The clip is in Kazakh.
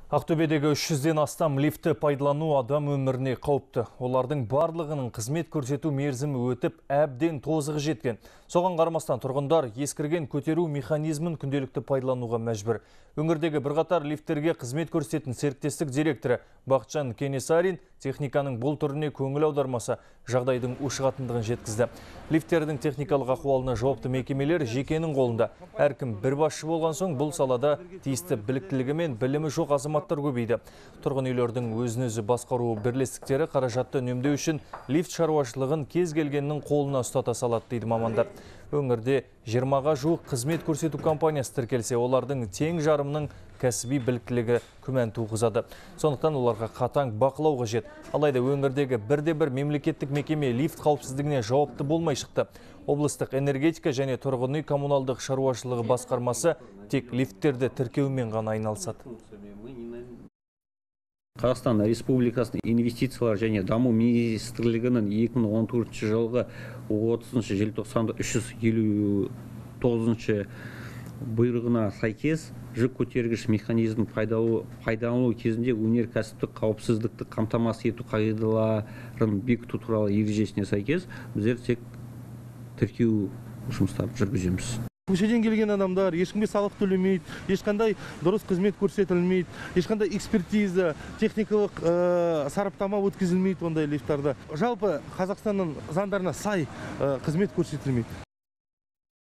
Ақтөбедегі 300-ден астам лифті пайдалану адам өміріне қауіпті. Олардың барлығының қызмет көрсету мерзімі өтіп, әбден тозығы жеткен. Соған қарамастан тұрғындар ескірген көтеру механизмін күнделікті пайдалануға мәжбүр. Өңірдегі бірқатар лифттерге қызмет көрсететін серіктестік директоры Бақытжан Кенесарин техниканың бұл түріне көңіл аудармаса, жағдайдың ушығатындығын жеткізді. Лифттердің техникалық ахуалына жауапты мекемелер жекенің қолында. Әркім бір басшы болған соң бұл салада тиісті біліктілігі мен білімі жоқ азаматтар көбейді. Тұрғын үйлердің өзін-өзі басқару бірлестіктері қаражатты үнемдеу үшін лифт шаруашылығын кез келгеннің қолына ұстата салады дейді мамандар. Өңірде 20-ға жуық қызмет көрсету компаниясы тіркелсе, олардың тең жарымның кәсіби біліктілігі күмән туғызады. Сондықтан оларға қатаң бақылау қажет. Алайда өңірдегі бірде-бір мемлекеттік мекеме лифт қауіпсіздігіне жауапты болмай шықты. Облыстық энергетика және тұрғын үй коммуналдық шаруашылығы басқармасы тек лифттерді тіркеумен ғана айналысады. Қазақстан Республикасының инвестициялар және даму министрлігінің 2014 жылғы 30 желтоқсанда 359 бұйрығына сәйкес жүк көтергіш механизмін пайдалану кезінде өнеркәсіптік қауіпсіздікті қамтамасыз ету қағидаларын бекіту туралы ережесіне сәйкес біздер тек тіркеу жұмыстарын жүргіземіз. Көшеден келген адамдар ешкімге салық төлемейді, ешқандай дұрыс қызмет көрсетілмейді, ешқандай экспертиза, техникалық сараптама өткізілмейді ондай лифттарда. Жалпы Қазақстанның заңдарына сай қызмет көрсетілмейді.